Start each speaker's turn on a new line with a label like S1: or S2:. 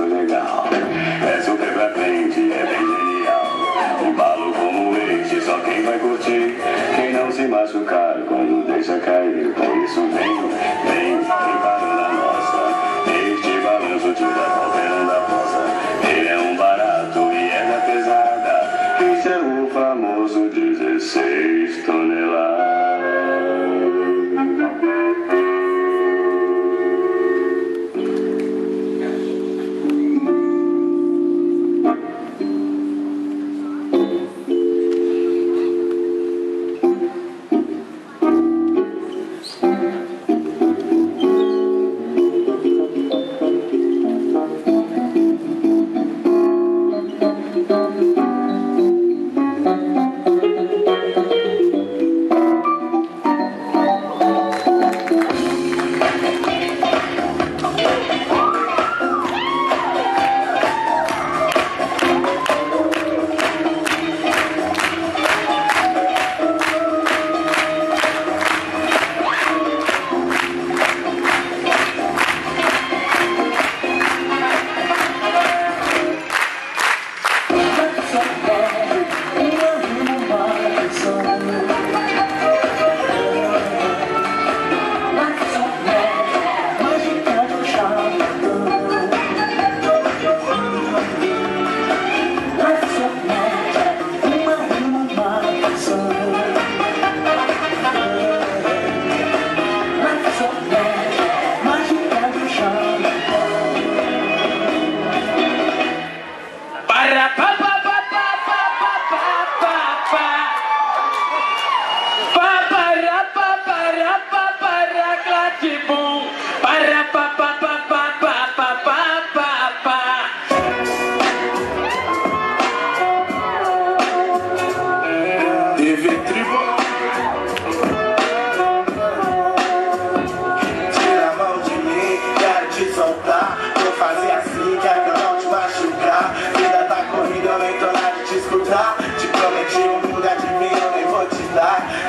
S1: muito legal. É super pra frente, é bem genial. Um balo como este, só quem vai curtir. Quem não se machucar quando deixa cair. Por isso vem parou na nossa. Este balanço te leva operando a força. Ele é um barato e é da pesada. Isso é o famoso 16 toneladas.
S2: Te prometi um mundo, adivinha, eu nem vou te dar.